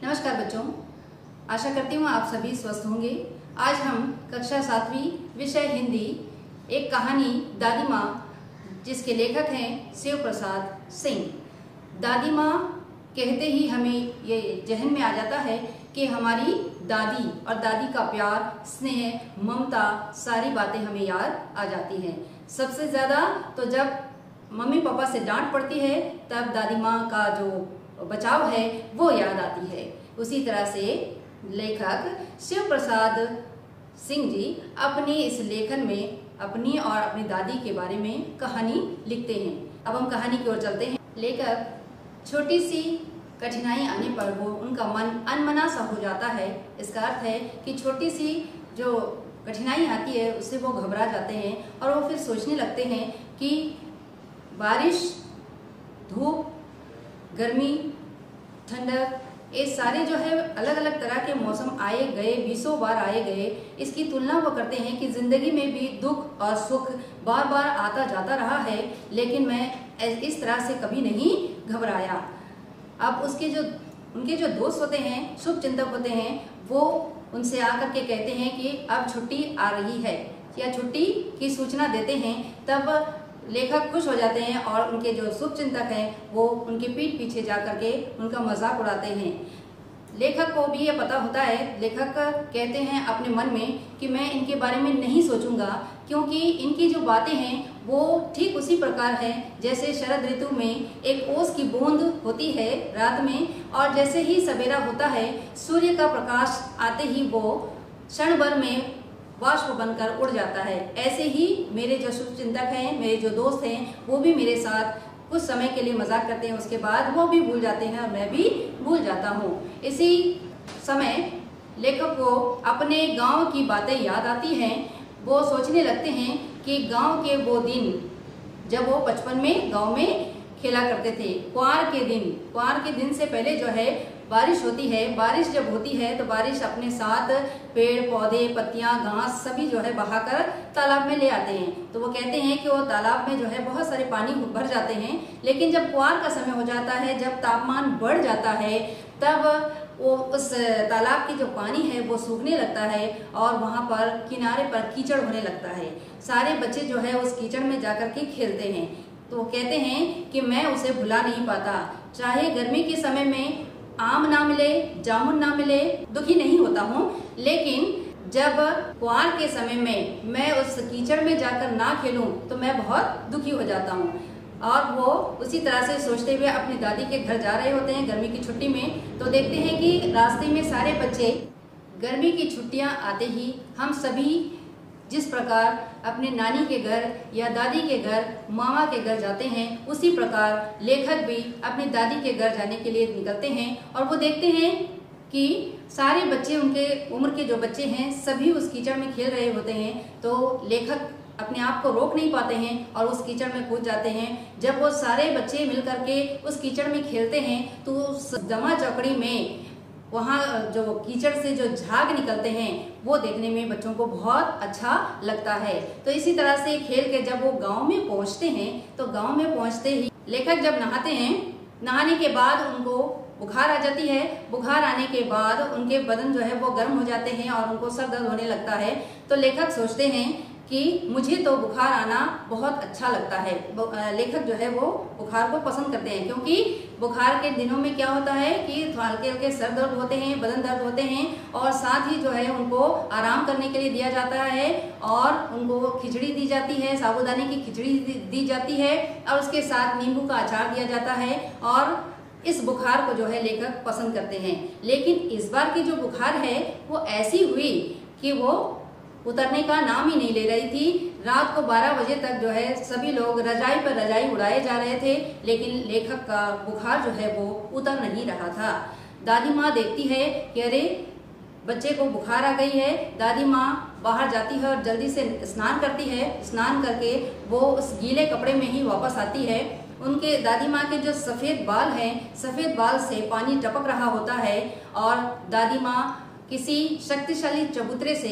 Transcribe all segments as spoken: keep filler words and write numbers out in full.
नमस्कार बच्चों, आशा करती हूँ आप सभी स्वस्थ होंगे। आज हम कक्षा सातवीं विषय हिंदी एक कहानी दादी माँ, जिसके लेखक हैं शिव प्रसाद सिंह। दादी माँ कहते ही हमें ये जहन में आ जाता है कि हमारी दादी और दादी का प्यार, स्नेह, ममता, सारी बातें हमें याद आ जाती हैं। सबसे ज़्यादा तो जब मम्मी पापा से डांट पड़ती है तब दादी माँ का जो बचाव है वो याद आती है। उसी तरह से लेखक शिव प्रसाद सिंह जी अपने इस लेखन में अपनी और अपनी दादी के बारे में कहानी लिखते हैं। अब हम कहानी की ओर चलते हैं। लेखक छोटी सी कठिनाई आने पर वो उनका मन अनमना सा हो जाता है। इसका अर्थ है कि छोटी सी जो कठिनाई आती है उससे वो घबरा जाते हैं और वो फिर सोचने लगते हैं कि बारिश, धूप, गर्मी, ठंडक, ये सारे जो है अलग अलग तरह के मौसम आए गए, बीसों बार आए गए। इसकी तुलना वो करते हैं कि ज़िंदगी में भी दुख और सुख बार बार आता जाता रहा है, लेकिन मैं इस तरह से कभी नहीं घबराया। अब उसके जो उनके जो दोस्त होते हैं, शुभ चिंतक होते हैं, वो उनसे आकर के कहते हैं कि अब छुट्टी आ रही है या छुट्टी की सूचना देते हैं। तब लेखक खुश हो जाते हैं और उनके जो शुभ चिंतक हैं वो उनके पीठ पीछे जा कर के उनका मजाक उड़ाते हैं। लेखक को भी ये पता होता है, लेखक कहते हैं अपने मन में कि मैं इनके बारे में नहीं सोचूंगा, क्योंकि इनकी जो बातें हैं वो ठीक उसी प्रकार है जैसे शरद ऋतु में एक ओस की बूंद होती है रात में, और जैसे ही सवेरा होता है सूर्य का प्रकाश आते ही वो क्षण भर में वाष्प बनकर उड़ जाता है। ऐसे ही मेरे जो शुभ चिंतक हैं, मेरे जो दोस्त हैं, वो भी मेरे साथ कुछ समय के लिए मजाक करते हैं, उसके बाद वो भी भूल जाते हैं और मैं भी भूल जाता हूँ। इसी समय लेखक को अपने गांव की बातें याद आती हैं। वो सोचने लगते हैं कि गांव के वो दिन जब वो बचपन में गांव में खेला करते थे। कुआर के दिन कुआर के दिन से पहले जो है बारिश होती है। बारिश जब होती है तो बारिश अपने साथ पेड़ पौधे, पत्तियां, घास सभी जो है बहाकर तालाब में ले आते हैं। तो वो कहते हैं कि वो तालाब में जो है बहुत सारे पानी भर जाते हैं, लेकिन जब कुआर का समय हो जाता है, जब तापमान बढ़ जाता है, तब वो उस तालाब की जो पानी है वो सूखने लगता है और वहाँ पर किनारे पर कीचड़ होने लगता है। सारे बच्चे जो है उस कीचड़ में जाकर के खेलते हैं। तो वो कहते हैं कि मैं उसे भुला नहीं पाता। चाहे गर्मी के समय में आम ना मिले, जामुन ना मिले, दुखी नहीं होता हूँ, लेकिन जब कुआर के समय में मैं उस कीचड़ में जाकर ना खेलूं तो मैं बहुत दुखी हो जाता हूँ। और वो उसी तरह से सोचते हुए अपनी दादी के घर जा रहे होते हैं गर्मी की छुट्टी में। तो देखते हैं कि रास्ते में सारे बच्चे, गर्मी की छुट्टियाँ आते ही हम सभी जिस प्रकार अपने नानी के घर या दादी के घर, मामा के घर जाते हैं, उसी प्रकार लेखक भी अपनी दादी के घर जाने के लिए निकलते हैं। और वो देखते हैं कि सारे बच्चे, उनके उम्र के जो बच्चे हैं, सभी उस कीचड़ में खेल रहे होते हैं। तो लेखक अपने आप को रोक नहीं पाते हैं और उस कीचड़ में कूद जाते हैं। जब वो सारे बच्चे मिलकर के उस कीचड़ में खेलते हैं तो उस जमा चौकड़ी में वहाँ जो कीचड़ से जो झाग निकलते हैं वो देखने में बच्चों को बहुत अच्छा लगता है। तो इसी तरह से खेल के जब वो गांव में पहुँचते हैं तो गांव में पहुँचते ही लेखक जब नहाते हैं, नहाने के बाद उनको बुखार आ जाती है। बुखार आने के बाद उनके बदन जो है वो गर्म हो जाते हैं और उनको सर दर्द होने लगता है। तो लेखक सोचते हैं कि मुझे तो बुखार आना बहुत अच्छा लगता है। लेखक जो है वो बुखार को पसंद करते हैं, क्योंकि बुखार के दिनों में क्या होता है कि हल्के हल्के सर दर्द होते हैं, बदन दर्द होते हैं, और साथ ही जो है उनको आराम करने के लिए दिया जाता है और उनको खिचड़ी दी जाती है, साबूदाने की खिचड़ी दी जाती है और उसके साथ नींबू का अचार दिया जाता है। और इस बुखार को जो है लेखक पसंद करते हैं। लेकिन इस बार की जो बुखार है वो ऐसी हुई कि वो उतरने का नाम ही नहीं ले रही थी। रात को बारह बजे तक जो है सभी लोग रजाई पर रजाई उड़ाए जा रहे थे, लेकिन लेखक का बुखार जो है वो उतर नहीं रहा था। दादी माँ देखती है कि अरे बच्चे को बुखार आ गई है। दादी माँ बाहर जाती है और जल्दी से स्नान करती है। स्नान करके वो उस गीले कपड़े में ही वापस आती है। उनके दादी माँ के जो सफ़ेद बाल हैं, सफ़ेद बाल से पानी टपक रहा होता है और दादी माँ किसी शक्तिशाली चबूतरे से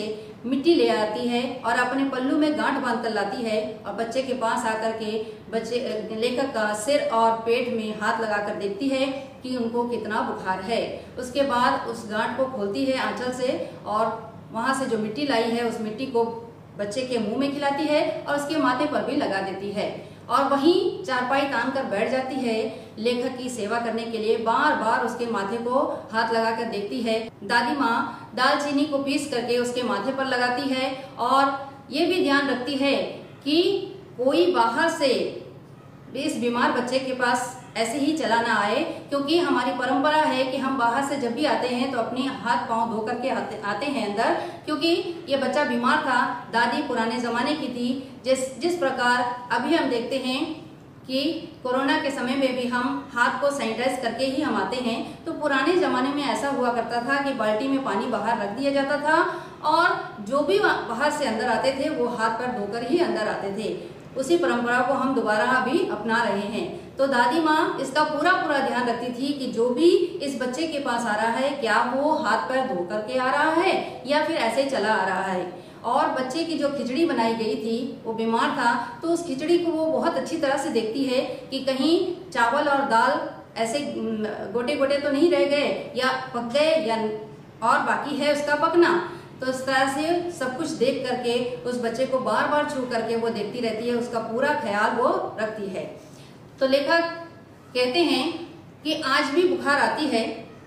मिट्टी ले आती है और अपने पल्लू में गांठ बांध कर लाती है और बच्चे के पास आकर के बच्चे लेखक का सिर और पेट में हाथ लगाकर देखती है कि उनको कितना बुखार है। उसके बाद उस गांठ को खोलती है आंचल से और वहां से जो मिट्टी लाई है उस मिट्टी को बच्चे के मुंह में खिलाती है और उसके माथे पर भी लगा देती है और वहीं चारपाई तान कर बैठ जाती है लेखक की सेवा करने के लिए। बार बार उसके माथे को हाथ लगाकर देखती है। दादी माँ दालचीनी को पीस करके उसके माथे पर लगाती है और ये भी ध्यान रखती है कि कोई बाहर से इस बीमार बच्चे के पास ऐसे ही चला ना आए, क्योंकि हमारी परंपरा है कि हम बाहर से जब भी आते हैं तो अपने हाथ पांव धो करके आते, आते हैं अंदर, क्योंकि ये बच्चा बीमार था। दादी पुराने जमाने की थी। जिस जिस प्रकार अभी हम देखते हैं कि कोरोना के समय में भी हम हाथ को सैनिटाइज करके ही हम आते हैं, तो पुराने जमाने में ऐसा हुआ करता था कि बाल्टी में पानी बाहर रख दिया जाता था और जो भी बाहर से अंदर आते थे वो हाथ पर धोकर ही अंदर आते थे। उसी परंपरा को हम दोबारा अभी अपना रहे हैं। तो दादी माँ इसका पूरा पूरा ध्यान रखती थी कि जो भी इस बच्चे के पास आ रहा है क्या वो हाथ पैर धो करके आ रहा है या फिर ऐसे चला आ रहा है। और बच्चे की जो खिचड़ी बनाई गई थी, वो बीमार था, तो उस खिचड़ी को वो बहुत अच्छी तरह से देखती है कि कहीं चावल और दाल ऐसे गोटे गोटे तो नहीं रह गए या पक गए या और बाकी है उसका पकना। तो इस तरह से सब कुछ देख करके उस बच्चे को बार बार छू करके वो देखती रहती है, उसका पूरा ख्याल वो रखती है। तो लेखक कहते हैं कि आज भी बुखार आती है,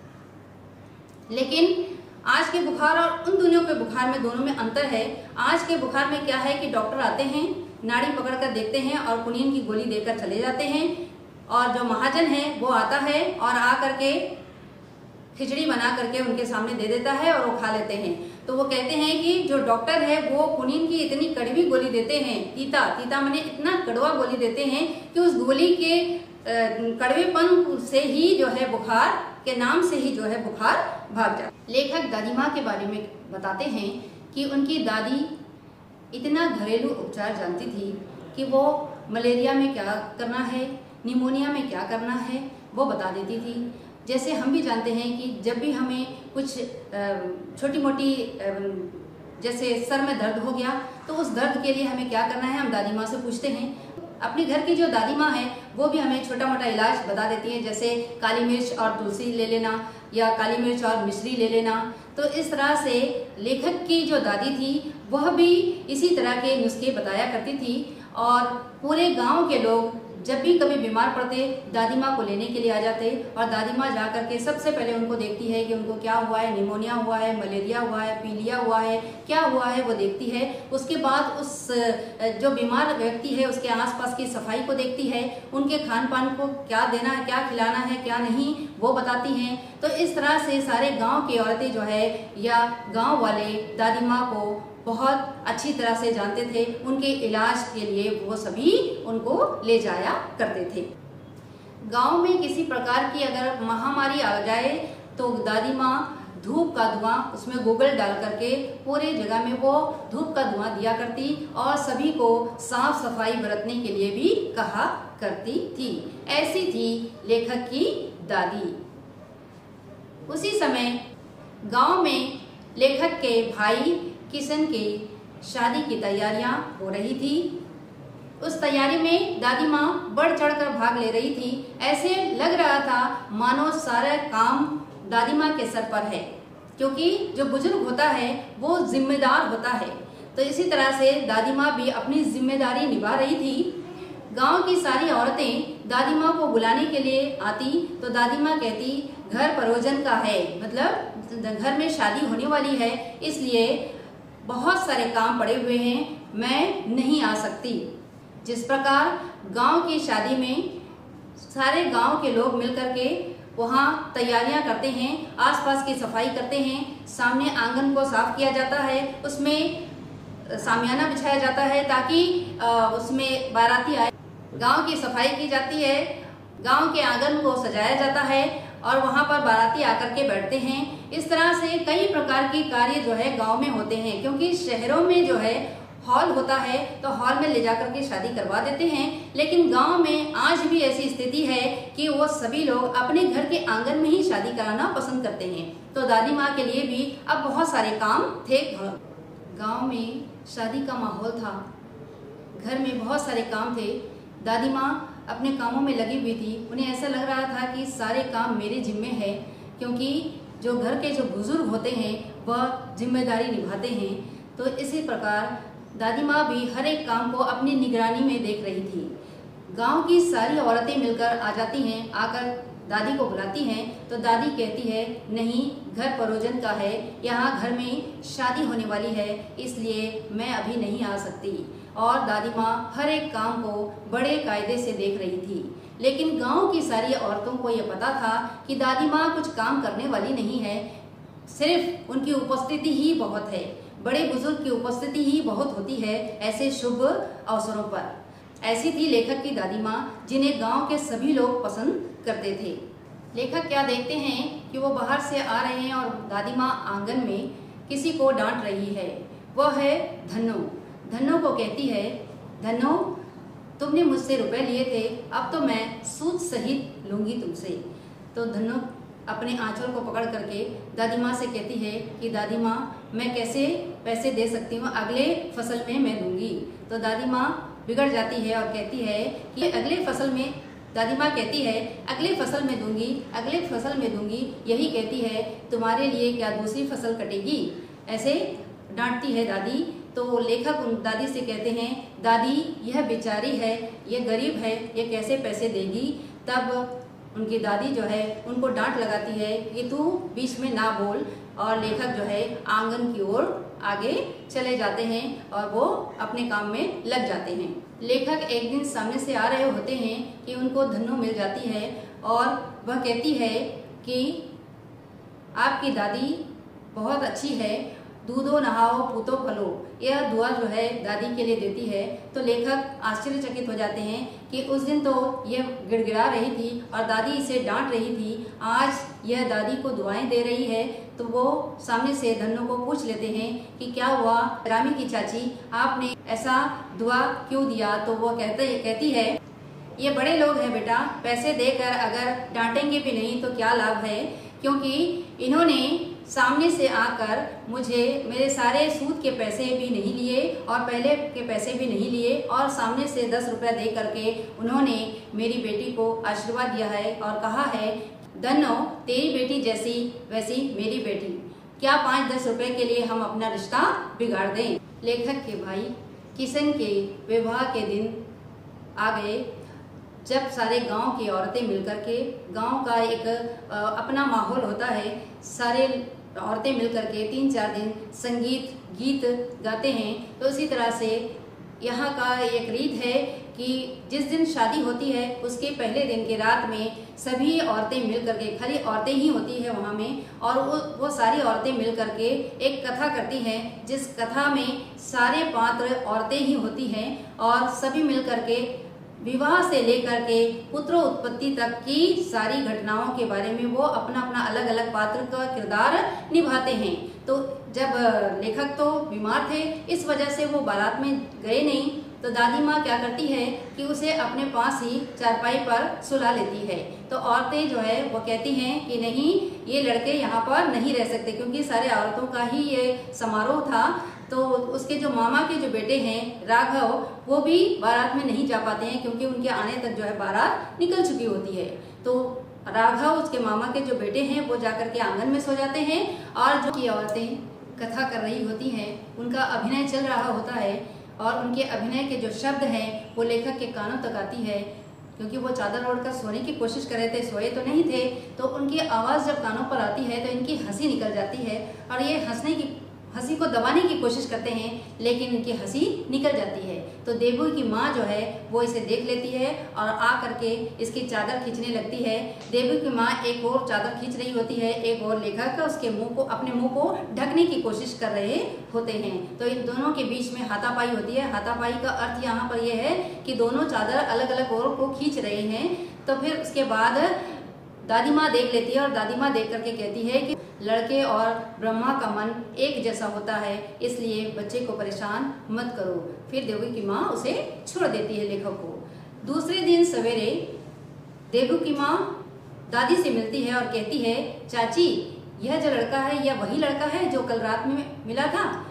लेकिन आज के बुखार और उन दिनों के बुखार में दोनों में अंतर है। आज के बुखार में क्या है कि डॉक्टर आते हैं, नाड़ी पकड़कर देखते हैं और कुनीन की गोली देकर चले जाते हैं, और जो महाजन है वो आता है और आ करके खिचड़ी बना करके उनके सामने दे देता है और वो खा लेते हैं। तो वो कहते हैं कि जो डॉक्टर है वो कुनीन की इतनी कड़वी गोली देते हैं, तीता तीता माने इतना कड़वा गोली देते हैं कि उस गोली के कड़वेपन से ही जो है बुखार के नाम से ही जो है बुखार भाग जाता। लेखक दादी माँ के बारे में बताते हैं कि उनकी दादी इतना घरेलू उपचार जानती थी कि वो मलेरिया में क्या करना है, निमोनिया में क्या करना है, वो बता देती थी। जैसे हम भी जानते हैं कि जब भी हमें कुछ छोटी मोटी जैसे सर में दर्द हो गया तो उस दर्द के लिए हमें क्या करना है, हम दादी माँ से पूछते हैं। अपने घर की जो दादी माँ है वो भी हमें छोटा मोटा इलाज बता देती है, जैसे काली मिर्च और तुलसी ले लेना या काली मिर्च और मिश्री ले लेना। तो इस तरह से लेखक की जो दादी थी वह भी इसी तरह के नुस्खे बताया करती थी और पूरे गांव के लोग जब भी कभी बीमार पड़ते दादी माँ को लेने के लिए आ जाते और दादी माँ जा करके सबसे पहले उनको देखती है कि उनको क्या हुआ है, निमोनिया हुआ है, मलेरिया हुआ है, पीलिया हुआ है, क्या हुआ है वो देखती है। उसके बाद उस जो बीमार व्यक्ति है उसके आसपास की सफाई को देखती है, उनके खान पान को क्या देना है, क्या खिलाना है, क्या नहीं, वो बताती हैं। तो इस तरह से सारे गाँव की औरतें जो है या गाँव वाले दादी माँ को बहुत अच्छी तरह से जानते थे। उनके इलाज के लिए वो सभी उनको ले जाया करते थे। गांव में किसी प्रकार की अगर महामारी आ जाए तो दादी माँ धूप का धुआं उसमें गोगल डाल करके पूरे जगह में वो धूप का धुआं दिया करती और सभी को साफ सफाई बरतने के लिए भी कहा करती थी। ऐसी थी लेखक की दादी। उसी समय गांव में लेखक के भाई किशन के शादी की तैयारियां हो रही थी। उस तैयारी में दादी माँ बढ़ चढ़कर भाग ले रही थी। ऐसे लग रहा था मानो सारा काम दादी माँ के सर पर है, क्योंकि जो बुजुर्ग होता है वो जिम्मेदार होता है। तो इसी तरह से दादी माँ भी अपनी जिम्मेदारी निभा रही थी। गांव की सारी औरतें दादी माँ को बुलाने के लिए आती तो दादी माँ कहती घर परोजन का है, मतलब घर में शादी होने वाली है, इसलिए बहुत सारे काम पड़े हुए हैं, मैं नहीं आ सकती। जिस प्रकार गांव की शादी में सारे गांव के लोग मिलकर के वहाँ तैयारियां करते हैं, आसपास की सफाई करते हैं, सामने आंगन को साफ किया जाता है, उसमें सामियाना बिछाया जाता है ताकि उसमें बाराती आए, गांव की सफाई की जाती है, गांव के आंगन को सजाया जाता है और वहां पर बाराती आकर के बैठते हैं। इस तरह से कई प्रकार की कार्य जो है गांव में होते हैं, क्योंकि शहरों में जो है हॉल होता है तो हॉल में ले जाकर के शादी करवा देते हैं, लेकिन गांव में आज भी ऐसी स्थिति है कि वो सभी लोग अपने घर के आंगन में ही शादी कराना पसंद करते हैं। तो दादी माँ के लिए भी अब बहुत सारे काम थे। गांव में शादी का माहौल था। घर में बहुत सारे काम थे। दादी माँ अपने कामों में लगी हुई थी। उन्हें ऐसा लग रहा था कि सारे काम मेरे जिम्मे है, क्योंकि जो घर के जो बुजुर्ग होते हैं वह जिम्मेदारी निभाते हैं। तो इसी प्रकार दादी माँ भी हर एक काम को अपनी निगरानी में देख रही थी। गांव की सारी औरतें मिलकर आ जाती हैं, आकर दादी को बुलाती हैं तो दादी कहती है, नहीं, घर परोजन का है, यहाँ घर में शादी होने वाली है, इसलिए मैं अभी नहीं आ सकती। और दादी माँ हर एक काम को बड़े कायदे से देख रही थी। लेकिन गांव की सारी औरतों को यह पता था कि दादी माँ कुछ काम करने वाली नहीं है, सिर्फ उनकी उपस्थिति ही बहुत है। बड़े बुजुर्ग की उपस्थिति ही बहुत होती है ऐसे शुभ अवसरों पर। ऐसी थी लेखक की दादी माँ, जिन्हें गांव के सभी लोग पसंद करते थे। लेखक क्या देखते हैं कि वो बाहर से आ रहे हैं और दादी माँ आंगन में किसी को डांट रही है। वह है धन्नो। धन्नो को कहती है, धन्नो, तुमने मुझसे रुपए लिए थे, अब तो मैं सूद सहित लूंगी तुमसे। तो धन्नो अपने आंचल को पकड़ करके दादी माँ से कहती है कि दादी माँ, मैं कैसे पैसे दे सकती हूँ, अगले फसल में मैं दूंगी। तो दादी माँ बिगड़ जाती है और कहती है कि अगले फसल में, दादी माँ कहती है अगले फसल में दूंगी, अगले फसल में दूंगी, यही कहती है, तुम्हारे लिए क्या दूसरी फसल कटेगी? ऐसे डांटती है दादी। तो लेखक उन दादी से कहते हैं, दादी यह बेचारी है, यह गरीब है, यह कैसे पैसे देगी? तब उनकी दादी जो है उनको डांट लगाती है कि तू बीच में ना बोल। और लेखक जो है आंगन की ओर आगे चले जाते हैं और वो अपने काम में लग जाते हैं। लेखक एक दिन सामने से आ रहे होते हैं कि उनको धन्नो मिल जाती है और वह कहती है कि आपकी दादी बहुत अच्छी है, दूधो नहाओ पूतो फलो, यह दुआ जो है दादी के लिए देती है। तो लेखक आश्चर्यचकित हो जाते हैं कि उस दिन तो यह गिड़गिड़ा रही थी और दादी इसे डांट रही थी, आज यह दादी को दुआएं दे रही है। तो वो सामने से धन्नो को पूछ लेते हैं कि क्या हुआ रामी की चाची, आपने ऐसा दुआ क्यों दिया? तो वो कहते कहती है, ये बड़े लोग हैं बेटा, पैसे देकर अगर डांटेंगे भी नहीं तो क्या लाभ है, क्योंकि इन्होंने सामने से आकर मुझे मेरे सारे सूद के पैसे भी नहीं लिए और पहले के पैसे भी नहीं लिए और सामने से दस रुपया दे करके उन्होंने मेरी बेटी को आशीर्वाद दिया है और कहा है, धन्नो, तेरी बेटी जैसी वैसी मेरी बेटी, क्या पाँच दस रुपए के लिए हम अपना रिश्ता बिगाड़ दें? लेखक के भाई किशन के विवाह के दिन आ गए, जब सारे गांव की औरतें मिलकर के, गांव का एक अपना माहौल होता है, सारे औरतें मिलकर के तीन चार दिन संगीत गीत गाते हैं। तो इसी तरह से यहाँ का एक रीत है कि जिस दिन शादी होती है उसके पहले दिन के रात में सभी औरतें मिलकर के, खाली औरतें ही होती है वहाँ में, और वो वो सारी औरतें मिलकर के एक कथा करती हैं, जिस कथा में सारे पात्र औरतें ही होती हैं और सभी मिलकर के विवाह से लेकर के पुत्र उत्पत्ति तक की सारी घटनाओं के बारे में वो अपना अपना अलग अलग पात्र का किरदार निभाते हैं। तो जब लेखक तो बीमार थे, इस वजह से वो बारात में गए नहीं, तो दादी माँ क्या करती है कि उसे अपने पास ही चारपाई पर सुला लेती है। तो औरतें जो है वो कहती हैं कि नहीं, ये लड़के यहाँ पर नहीं रह सकते, क्योंकि सारे औरतों का ही ये समारोह था। तो उसके जो मामा के जो बेटे हैं राघव, वो भी बारात में नहीं जा पाते हैं, क्योंकि उनके आने तक जो है बारात निकल चुकी होती है। तो राघव, उसके मामा के जो बेटे हैं, वो जाकर के आंगन में सो जाते हैं और जो की औरतें कथा कर रही होती हैं उनका अभिनय चल रहा होता है और उनके अभिनय के जो शब्द हैं वो लेखक के कानों तक आती है, क्योंकि वो चादर ओढ़कर सोने की कोशिश कर रहे थे, सोए तो नहीं थे। तो उनकी आवाज़ जब कानों पर आती है तो इनकी हंसी निकल जाती है और ये हंसने की हंसी को दबाने की कोशिश करते हैं, लेकिन इनकी हंसी निकल जाती है। तो देबू की माँ जो है वो इसे देख लेती है और आ करके इसकी चादर खींचने लगती है। देबू की माँ एक और चादर खींच रही होती है, एक और लेखक उसके मुंह को, अपने मुंह को ढकने की कोशिश कर रहे होते हैं। तो इन दोनों के बीच में हाथापाई होती है। हाथापाई का अर्थ यहाँ पर यह है कि दोनों चादर अलग अलग ओर को खींच रहे हैं। तो फिर उसके बाद दादी माँ देख लेती है और दादी माँ देख करके कहती है कि लड़के और ब्रह्मा का मन एक जैसा होता है, इसलिए बच्चे को परेशान मत करो। फिर देवकी की माँ उसे छोड़ देती है लेखक को। दूसरे दिन सवेरे देवू की माँ दादी से मिलती है और कहती है, चाची, यह जो लड़का है यह वही लड़का है जो कल रात में मिला था?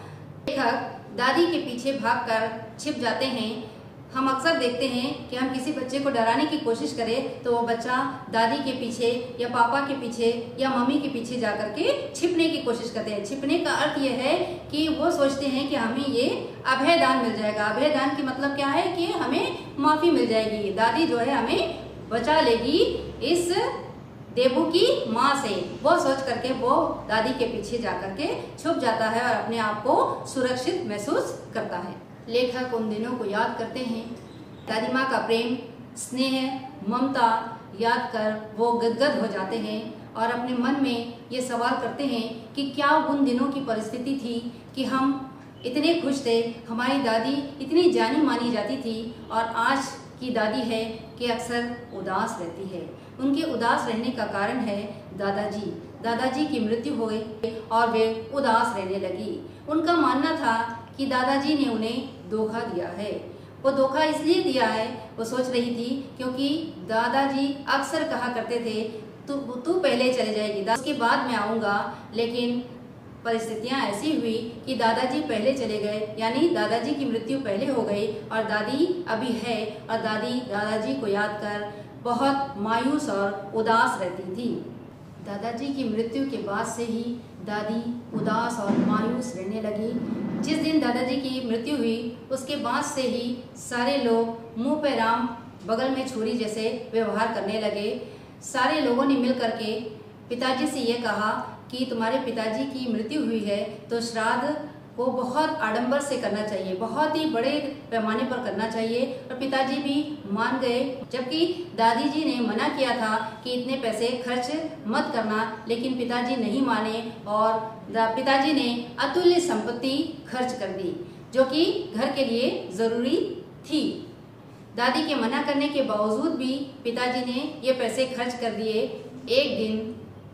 लेखक दादी के पीछे भागकर छिप जाते हैं। हम अक्सर देखते हैं कि हम किसी बच्चे को डराने की कोशिश करें तो वो बच्चा दादी के पीछे या पापा के पीछे या मम्मी के पीछे जाकर के छिपने की कोशिश करते हैं। छिपने का अर्थ यह है कि वो सोचते हैं कि हमें ये अभय दान मिल जाएगा। अभय दान की मतलब क्या है कि हमें माफी मिल जाएगी, दादी जो है हमें बचा लेगी इस देबू की माँ से। वो सोच करके वो दादी के पीछे जाकर के छुप जाता है और अपने आप को सुरक्षित महसूस करता है। लेखक उन दिनों को याद करते हैं, दादी माँ का प्रेम, स्नेह, ममता याद कर वो गदगद हो जाते हैं और अपने मन में ये सवाल करते हैं कि क्या उन दिनों की परिस्थिति थी कि हम इतने खुश थे, हमारी दादी इतनी जानी मानी जाती थी और आज की दादी है कि अक्सर उदास रहती है। उनके उदास रहने का कारण है दादाजी। दादाजी की मृत्यु हो गई और वे उदास रहने लगी। उनका मानना था कि दादाजी ने उन्हें धोखा दिया है। वो धोखा इसलिए दिया है, वो सोच रही थी क्योंकि दादाजी अक्सर कहा करते थे तू तू पहले चले जाएगी, उसके बाद मैं आऊँगा। लेकिन परिस्थितियां ऐसी हुई कि दादाजी पहले चले गए, यानी दादाजी की मृत्यु पहले हो गई और दादी अभी है और दादी दादाजी को याद कर बहुत मायूस और उदास रहती थी। दादाजी की मृत्यु के बाद से ही दादी उदास और मायूस रहने लगी। जिस दिन दादाजी की मृत्यु हुई उसके बाद से ही सारे लोग मुंह पे राम बगल में छुरी जैसे व्यवहार करने लगे। सारे लोगों ने मिल करके पिताजी से ये कहा कि तुम्हारे पिताजी की मृत्यु हुई है तो श्राद्ध को बहुत आडंबर से करना चाहिए, बहुत ही बड़े पैमाने पर करना चाहिए। और पिताजी भी मान गए, जबकि दादी जी ने मना किया था कि इतने पैसे खर्च मत करना, लेकिन पिताजी नहीं माने और पिताजी ने अतुल्य संपत्ति खर्च कर दी जो कि घर के लिए जरूरी थी। दादी के मना करने के बावजूद भी पिताजी ने ये पैसे खर्च कर दिए। एक दिन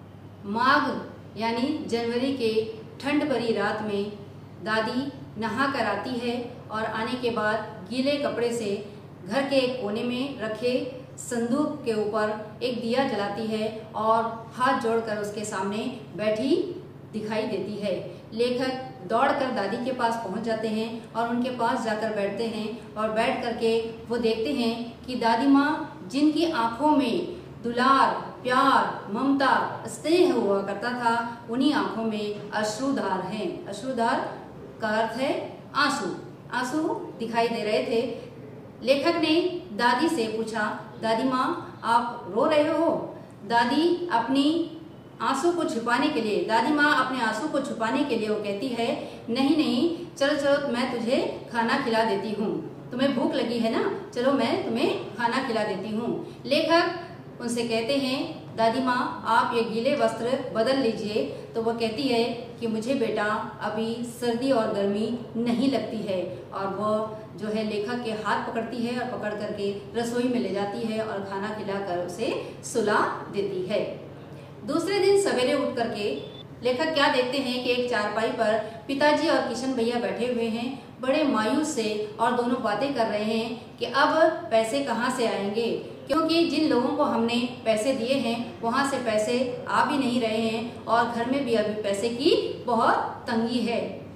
माघ यानी जनवरी के ठंड भरी रात में दादी नहा कर आती है और आने के बाद गीले कपड़े से घर के एक कोने में रखे संदूक के ऊपर एक दिया जलाती है और हाथ जोड़कर उसके सामने बैठी दिखाई देती है। लेखक दौड़कर दादी के पास पहुंच जाते हैं और उनके पास जाकर बैठते हैं और बैठ करके वो देखते हैं कि दादी माँ जिनकी आंखों में दुलार, प्यार, ममता, स्नेह हुआ करता था, उन्हीं आंखों में अश्रुधार हैं। अश्रुधार का अर्थ है आंसू। आंसू दिखाई दे रहे थे। लेखक ने दादी से पूछा, दादी माँ आप रो रहे हो? दादी अपनी आंसू को छुपाने के लिए दादी माँ अपने आंसू को छुपाने के लिए वो कहती है, नहीं नहीं चलो चलो मैं तुझे खाना खिला देती हूँ, तुम्हें भूख लगी है ना, चलो मैं तुम्हें खाना खिला देती हूँ। लेखक उनसे कहते हैं, दादी माँ आप ये गीले वस्त्र बदल लीजिए। तो वो कहती है कि मुझे बेटा अभी सर्दी और गर्मी नहीं लगती है। और वो जो है लेखक के हाथ पकड़ती है और पकड़ करके रसोई में ले जाती है और खाना खिलाकर उसे सुला देती है। दूसरे दिन सवेरे उठ करके लेखक क्या देखते हैं कि एक चारपाई पर पिताजी और किशन भैया बैठे हुए हैं, बड़े मायूस से, और दोनों बातें कर रहे हैं कि अब पैसे कहाँ से आएंगे, क्योंकि जिन लोगों को हमने पैसे दिए हैं वहाँ से पैसे आ भी नहीं रहे हैं और घर में भी अभी पैसे की बहुत तंगी है।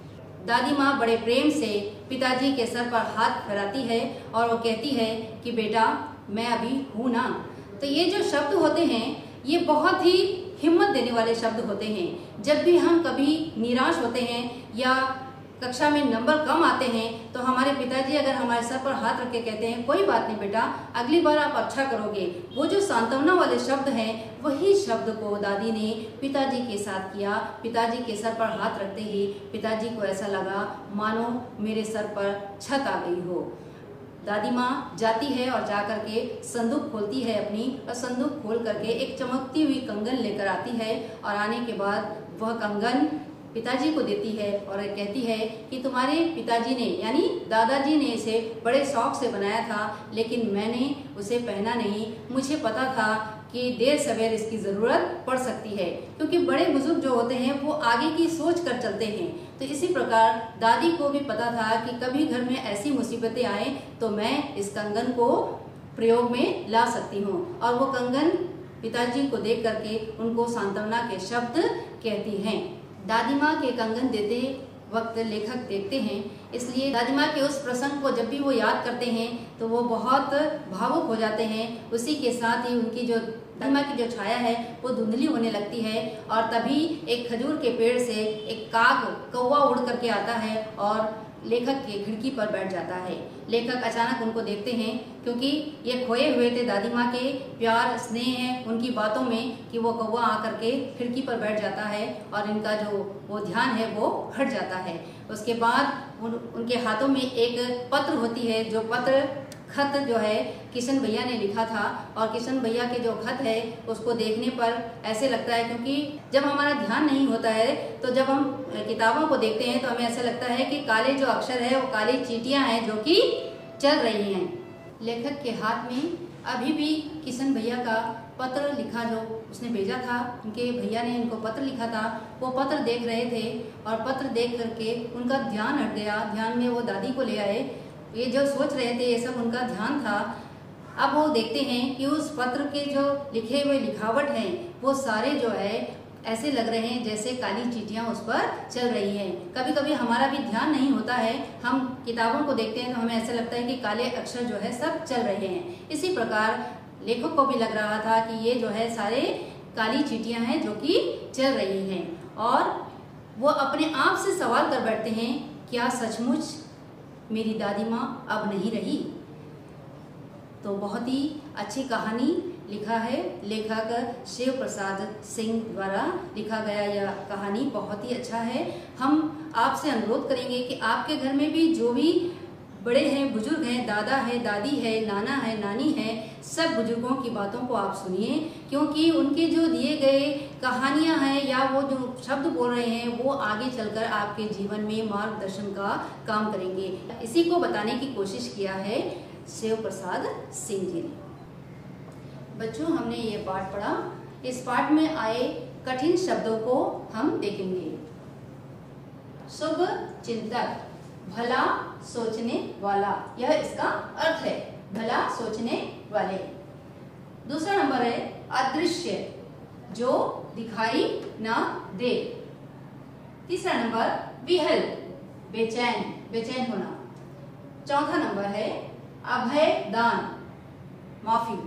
दादी माँ बड़े प्रेम से पिताजी के सर पर हाथ फेराती है और वो कहती है कि बेटा मैं अभी हूँ ना। तो ये जो शब्द होते हैं ये बहुत ही हिम्मत देने वाले शब्द होते हैं। जब भी हम कभी निराश होते हैं या कक्षा में नंबर कम आते हैं तो हमारे पिताजी अगर हमारे सर पर हाथ रख के कहते हैं कोई बात नहीं बेटा अगली बार आप अच्छा करोगे, वो जो सांत्वना वाले शब्द हैं वही शब्द को दादी ने पिताजी के साथ किया। पिताजी के सर पर हाथ रखते ही पिताजी को ऐसा लगा मानो मेरे सर पर छत आ गई हो। दादी माँ जाती है और जा करके संदूक खोलती है अपनी, और संदूक खोल करके एक चमकती हुई कंगन लेकर आती है और आने के बाद वह कंगन पिताजी को देती है और कहती है कि तुम्हारे पिताजी ने यानी दादाजी ने इसे बड़े शौक से बनाया था, लेकिन मैंने उसे पहना नहीं। मुझे पता था कि देर सवेर इसकी ज़रूरत पड़ सकती है, क्योंकि बड़े बुजुर्ग जो होते हैं वो आगे की सोच कर चलते हैं। तो इसी प्रकार दादी को भी पता था कि कभी घर में ऐसी मुसीबतें आए तो मैं इस कंगन को प्रयोग में ला सकती हूँ। और वो कंगन पिताजी को देख करके उनको सांत्वना के शब्द कहती हैं। दादी माँ के कंगन देते वक्त लेखक देखते हैं, इसलिए दादी माँ के उस प्रसंग को जब भी वो याद करते हैं तो वो बहुत भावुक हो जाते हैं। उसी के साथ ही उनकी जो दादी माँ की जो छाया है वो धुंधली होने लगती है और तभी एक खजूर के पेड़ से एक काग कौवा उड़ करके आता है और लेखक के खिड़की पर बैठ जाता है। लेखक अचानक उनको देखते हैं क्योंकि ये खोए हुए थे दादी माँ के प्यार स्नेह है उनकी बातों में कि वो कौवा आकर के खिड़की पर बैठ जाता है और इनका जो वो ध्यान है वो हट जाता है। उसके बाद उन, उनके हाथों में एक पत्र होती है, जो पत्र खत जो है किशन भैया ने लिखा था और किशन भैया के जो खत है उसको देखने पर ऐसे लगता है, क्योंकि जब हमारा ध्यान नहीं होता है तो जब हम किताबों को देखते हैं तो हमें ऐसा लगता है कि काले जो अक्षर है वो काली चींटियां हैं जो कि चल रही हैं। लेखक के हाथ में अभी भी किशन भैया का पत्र लिखा जो उसने भेजा था, उनके भैया ने इनको पत्र लिखा था, वो पत्र देख रहे थे और पत्र देख करके उनका ध्यान हट गया। ध्यान में वो दादी को ले आए, ये जो सोच रहे थे ये सब उनका ध्यान था। अब वो देखते हैं कि उस पत्र के जो लिखे हुए लिखावट हैं वो सारे जो है ऐसे लग रहे हैं जैसे काली चींटियां उस पर चल रही हैं। कभी कभी हमारा भी ध्यान नहीं होता है, हम किताबों को देखते हैं तो हमें ऐसा लगता है कि काले अक्षर जो है सब चल रहे हैं। इसी प्रकार लेखक को भी लग रहा था कि ये जो है सारे काली चींटियां हैं जो कि चल रही हैं और वो अपने आप से सवाल कर बैठते हैं, क्या सचमुच मेरी दादी माँ अब नहीं रही? तो बहुत ही अच्छी कहानी लिखा है लेखक शिव प्रसाद सिंह द्वारा लिखा गया यह कहानी बहुत ही अच्छा है। हम आपसे अनुरोध करेंगे कि आपके घर में भी जो भी बड़े हैं, बुजुर्ग हैं, दादा है, दादी है, नाना है, नानी है, सब बुजुर्गों की बातों को आप सुनिए, क्योंकि उनके जो दिए गए कहानियां हैं या वो जो शब्द बोल रहे हैं वो आगे चलकर आपके जीवन में मार्गदर्शन का काम करेंगे। इसी को बताने की कोशिश किया है शिव प्रसाद सिंह जी ने। बच्चों, हमने ये पाठ पढ़ा, इस पाठ में आए कठिन शब्दों को हम देखेंगे। शुभ चिंतक, भला सोचने वाला, यह इसका अर्थ है, भला सोचने वाले। दूसरा नंबर है अदृश्य, जो दिखाई ना दे। तीसरा नंबर विहल, बेचैन, बेचैन होना। चौथा नंबर है अभय दान, माफी।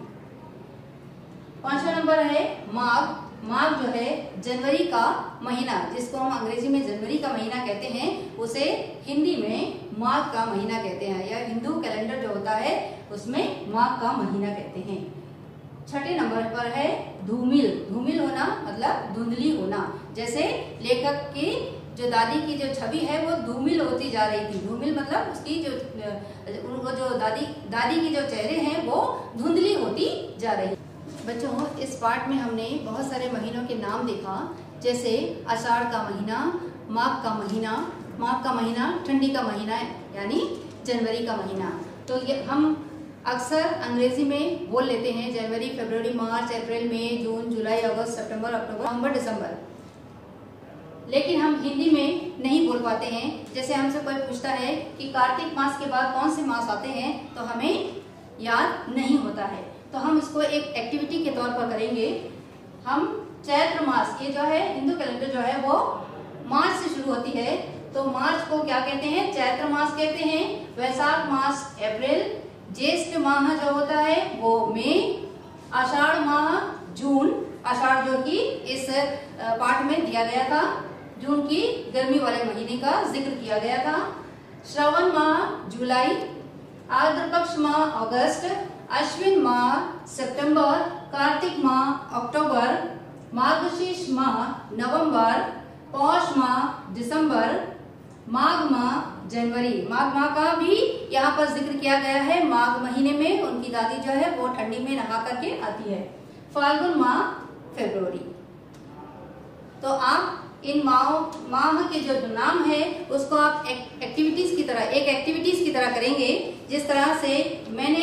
पांचवा नंबर है माघ, माघ जो है जनवरी का महीना, जिसको हम अंग्रेजी में जनवरी का महीना कहते हैं, उसे हिंदी में माघ का महीना कहते हैं, या हिंदू कैलेंडर जो होता है उसमें माघ का महीना कहते हैं। छठे नंबर पर है धूमिल, धूमिल होना मतलब धुंधली होना। जैसे लेखक की जो दादी की जो छवि है वो धूमिल होती जा रही थी। धूमिल मतलब उसकी जो उनको जो दादी दादी की जो चेहरे हैं वो धुंधली होती जा रही। बच्चों, इस पाठ में हमने बहुत सारे महीनों के नाम देखा, जैसे आषाढ़ का महीना, माघ का महीना, माघ का महीना ठंडी का महीना है यानी जनवरी का महीना। तो ये हम अक्सर अंग्रेजी में बोल लेते हैं जनवरी, फरवरी, मार्च, अप्रैल, मई, जून, जुलाई, अगस्त, सितंबर, अक्टूबर, नवंबर, दिसंबर, लेकिन हम हिंदी में नहीं बोल पाते हैं। जैसे हमसे कोई पूछता है कि कार्तिक मास के बाद कौन से मास आते हैं तो हमें याद नहीं होता है, तो हम इसको एक एक्टिविटी के तौर पर करेंगे। हम चैत्र मास, ये जो है हिंदू कैलेंडर जो है वो मार्च से शुरू होती है, तो मार्च को क्या कहते हैं? चैत्र मास कहते हैं। वैशाख मास अप्रैल, ज्येष्ठ माह जो होता है वो मई, आषाढ़ माह जून, आषाढ़ जो कि इस पाठ में दिया गया था, जून की गर्मी वाले महीने का जिक्र किया गया था। श्रवण माह जुलाई, आर्द्रपक्ष माह अगस्त, अश्विन माह सितंबर, कार्तिक माह अक्टूबर, मार्गशीर्ष माह नवंबर, पौष माह दिसंबर, माघ माह जनवरी। माघ माह का भी यहाँ पर जिक्र किया गया है। माघ महीने में उनकी दादी जो है वो ठंडी में नहा करके आती है। फाल्गुन माह फरवरी। तो आप इन माह माह के जो नाम है उसको आप एक, एक्टिविटीज की तरह एक एक्टिविटीज की तरह करेंगे, जिस तरह से मैंने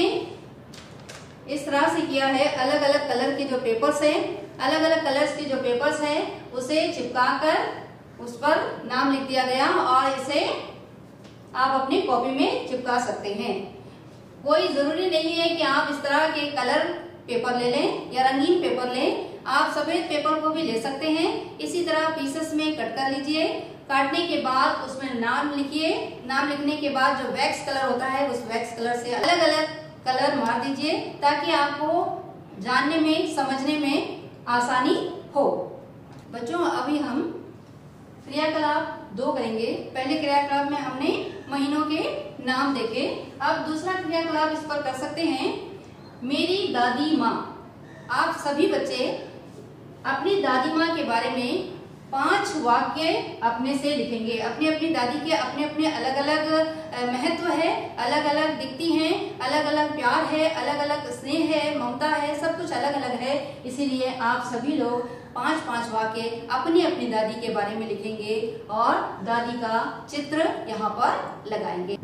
इस तरह से किया है। अलग अलग कलर के जो पेपर्स हैं, अलग अलग कलर्स के जो पेपर्स हैं उसे चिपका कर उस पर नाम लिख दिया गया और इसे आप अपनी कॉपी में चिपका सकते हैं। कोई जरूरी नहीं है कि आप इस तरह के कलर पेपर ले लें या रंगीन पेपर लें, आप सफेद पेपर को भी ले सकते हैं। इसी तरह पीसेस में कट कर लीजिए काटने के बाद उसमें नाम लिखिए। नाम लिखने के बाद जो वैक्स कलर होता है उस वैक्स कलर से अलग अलग कलर मार दीजिए ताकि आपको जानने में समझने में आसानी हो। बच्चों अभी हम क्रियाकलाप दो करेंगे। पहले क्रियाकलाप में हमने महीनों के नाम देखे। अब दूसरा क्रियाकलाप इस पर कर सकते हैं, मेरी दादी माँ। आप सभी बच्चे अपनी दादी माँ के बारे में पांच वाक्य अपने से लिखेंगे। अपनी अपनी दादी के अपने अपने अलग अलग महत्व है, अलग अलग दिखती हैं, अलग अलग प्यार है, अलग अलग स्नेह है, ममता है, सब कुछ अलग अलग है। इसीलिए आप सभी लोग पांच पांच वाक्य अपनी अपनी दादी के बारे में लिखेंगे और दादी का चित्र यहाँ पर लगाएंगे।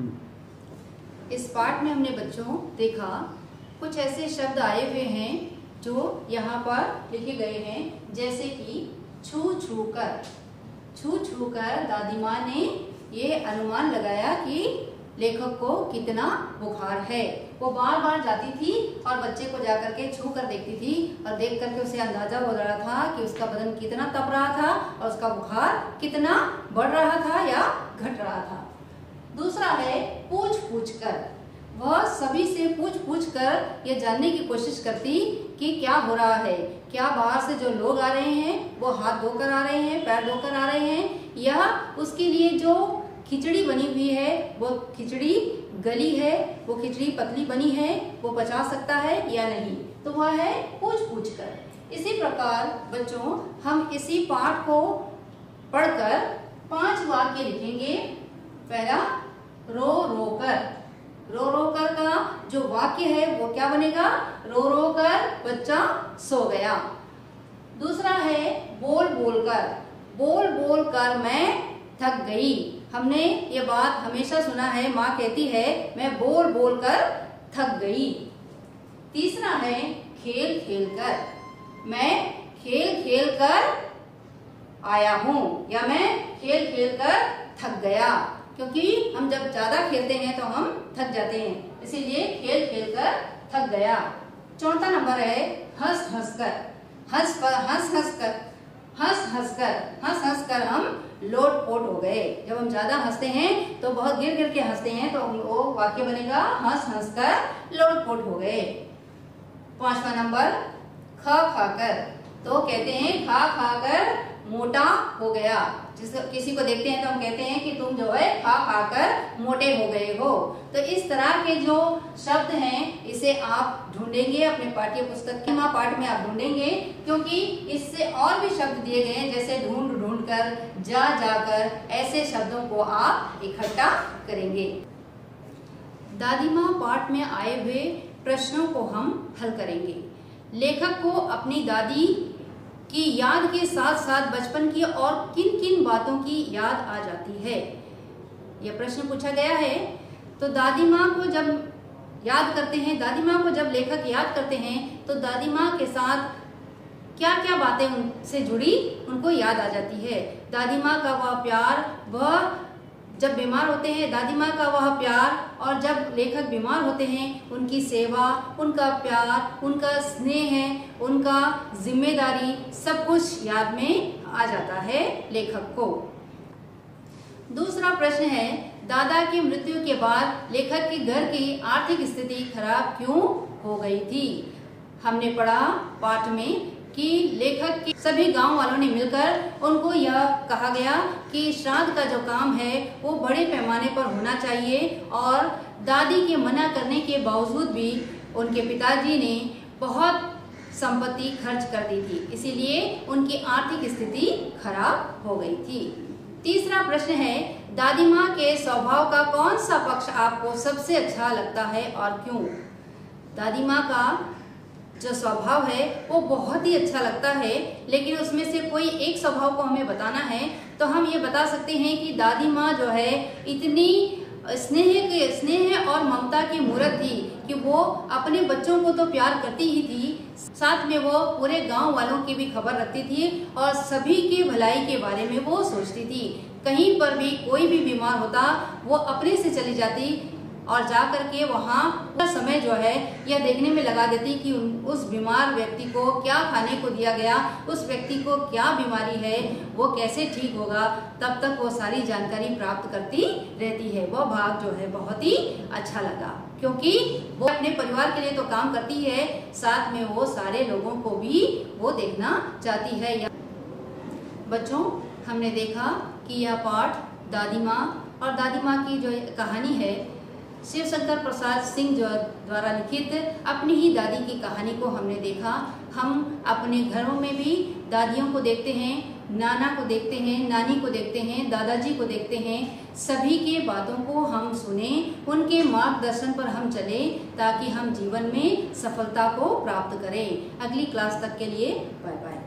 इस पाठ में हमने बच्चों देखा कुछ ऐसे शब्द आए हुए हैं जो यहाँ पर लिखे गए हैं, जैसे कि छू छू कर। छू छू कर दादी माँ ने ये अनुमान लगाया कि लेखक को कितना बुखार है। वो बार बार जाती थी और बच्चे को जाकर के छू कर देखती थी और देख करके उसे अंदाजा हो रहा था कि उसका बदन कितना तप रहा था और उसका बुखार कितना बढ़ रहा था या घट रहा था। दूसरा है पूछ पूछ कर। वह सभी से पूछ पूछ कर ये जानने की कोशिश करती कि क्या हो रहा है, क्या बाहर से जो लोग आ रहे हैं वो हाथ धोकर आ रहे हैं, पैर धोकर आ रहे हैं, या उसके लिए जो खिचड़ी बनी हुई है वो खिचड़ी गली है, वो खिचड़ी पतली बनी है, वो पचा सकता है या नहीं। तो वह है पूछ पूछ कर। इसी प्रकार बच्चों हम इसी पाठ को पढ़कर पांच वाक्य लिखेंगे। पहला रो रो कर। रो रो कर का जो वाक्य है वो क्या बनेगा, रो रो कर बच्चा सो गया। दूसरा है बोल बोल कर। बोल बोल कर मैं थक गई। हमने ये बात हमेशा सुना है, माँ कहती है मैं बोल बोल कर थक गई। तीसरा है खेल खेल कर। मैं खेल खेल कर आया हूँ या मैं खेल खेल कर थक गया, क्योंकि हम जब ज्यादा खेलते हैं तो हम थक जाते हैं, इसीलिए खेल खेल कर थक गया। चौथा नंबर है हंस हंस कर। हंस पर हंस हंस कर हंस हंस कर हंस हंस कर हम लोटपोट हो गए। जब हम ज्यादा हंसते हैं तो बहुत गिर गिर के हंसते हैं तो वो वाक्य बनेगा हंस हंस कर लोटपोट हो गए। पांचवा नंबर खा खा कर। तो कहते हैं खा खा कर मोटा हो गया। जिस किसी को देखते हैं तो हम कहते हैं कि तुम जो है खा खा कर मोटे हो गए हो। तो इस तरह के जो शब्द हैं इसे आप ढूंढेंगे अपने पाठ्य पुस्तक के माँ पाठ में आप ढूंढेंगे, क्योंकि इससे और भी शब्द दिए गए हैं, जैसे ढूंढ ढूंढ कर, जा जाकर, ऐसे शब्दों को आप इकट्ठा करेंगे। दादी माँ पाठ में आए हुए प्रश्नों को हम हल करेंगे। लेखक को अपनी दादी की याद के साथ साथ बचपन की और किन किन बातों की याद आ जाती है, यह प्रश्न पूछा गया है। तो दादी माँ को जब याद करते हैं, दादी माँ को जब लेखक याद करते हैं तो दादी माँ के साथ क्या क्या बातें उनसे जुड़ी उनको याद आ जाती है। दादी माँ का वह प्यार, वह जब बीमार होते हैं दादी माँ का वह प्यार, और जब लेखक बीमार होते हैं उनकी सेवा, उनका प्यार, उनका स्नेह, उनका जिम्मेदारी, सब कुछ याद में आ जाता है लेखक को। दूसरा प्रश्न है दादा की मृत्यु के बाद लेखक के घर की आर्थिक स्थिति खराब क्यों हो गई थी। हमने पढ़ा पाठ में कि लेखक के सभी गांव वालों ने मिलकर उनको यह कहा गया कि श्राद्ध का जो काम है वो बड़े पैमाने पर होना चाहिए, और दादी के मना करने के बावजूद भी उनके पिताजी ने बहुत संपत्ति खर्च कर दी थी, इसीलिए उनकी आर्थिक स्थिति खराब हो गई थी। तीसरा प्रश्न है दादी माँ के स्वभाव का कौन सा पक्ष आपको सबसे अच्छा लगता है और क्यों। दादी माँ का जो स्वभाव है वो बहुत ही अच्छा लगता है, लेकिन उसमें से कोई एक स्वभाव को हमें बताना है तो हम ये बता सकते हैं कि दादी माँ जो है इतनी स्नेह के स्नेह और ममता की मूर्त थी कि वो अपने बच्चों को तो प्यार करती ही थी, साथ में वो पूरे गांव वालों की भी खबर रखती थी और सभी की भलाई के बारे में वो सोचती थी। कहीं पर भी कोई भी बीमार होता वो अपने से चली जाती, और जा करके वहाँ पूरा समय जो है यह देखने में लगा देती कि उस बीमार व्यक्ति को क्या खाने को दिया गया, उस व्यक्ति को क्या बीमारी है, वो कैसे ठीक होगा, तब तक वो सारी जानकारी प्राप्त करती रहती है। वह भाग जो है बहुत ही अच्छा लगा, क्योंकि वो अपने परिवार के लिए तो काम करती है, साथ में वो सारे लोगों को भी वो देखना चाहती है। बच्चों, हमने देखा कि यह पाठ दादी माँ और दादी माँ की जो कहानी है शिव शंकर प्रसाद सिंह जो द्वारा लिखित अपनी ही दादी की कहानी को हमने देखा। हम अपने घरों में भी दादियों को देखते हैं, नाना को देखते हैं, नानी को देखते हैं, दादाजी को देखते हैं। सभी के बातों को हम सुने, उनके मार्गदर्शन पर हम चले, ताकि हम जीवन में सफलता को प्राप्त करें। अगली क्लास तक के लिए बाय बाय।